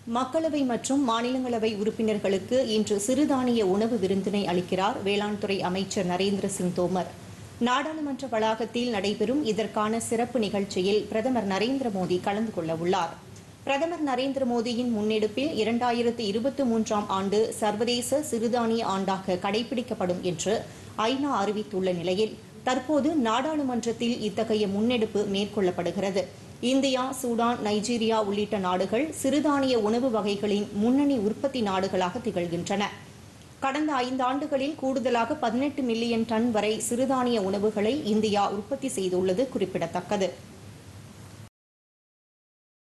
மக்களவை மற்றும் மாநிலங்களவை உறுப்பினர்களுக்கு இன்று சிறுதானிய உணவு விருந்தினை அளிக்கிறார் வேளாண் துறை அமைச்சர் நரேந்திர சிங் தோமர். நாடாளுமன்ற வளாகத்தில் நடைபெறும் இதற்கான சிறப்பு நிகழ்ச்சியில் பிரதமர் நரேந்திர மோடி கலந்து கொள்ள உள்ளார். பிரதமர் நரேந்திர மோடியின் முன்னெடுப்பில் 2023ஆம் ஆண்டு சர்வதேச சிறுதானிய ஆண்டாக கடைபிடிக்கப்படும் என்று ஐநா அறிவித்துள்ள நிலையில் தற்போது நாடாளுமன்றத்தில் இத்தகைய முன்னெடுப்பு மேற்கொள்ளப்படுகிறது. இந்தியா, சூடான், நைஜீரியா உள்ளிட்ட நாடுகள் சிறுதானிய உணவு வகைகளின் முன்னணி உற்பத்தி நாடுகளாக திகழ்கின்றன. கடந்த 5 ஆண்டுகளில் கூடுதலாக 18 மில்லியன் டன் வரை சிறுதானிய உணவுகளை இந்தியா உற்பத்தி செய்துள்ளது குறிப்பிடத்தக்கது.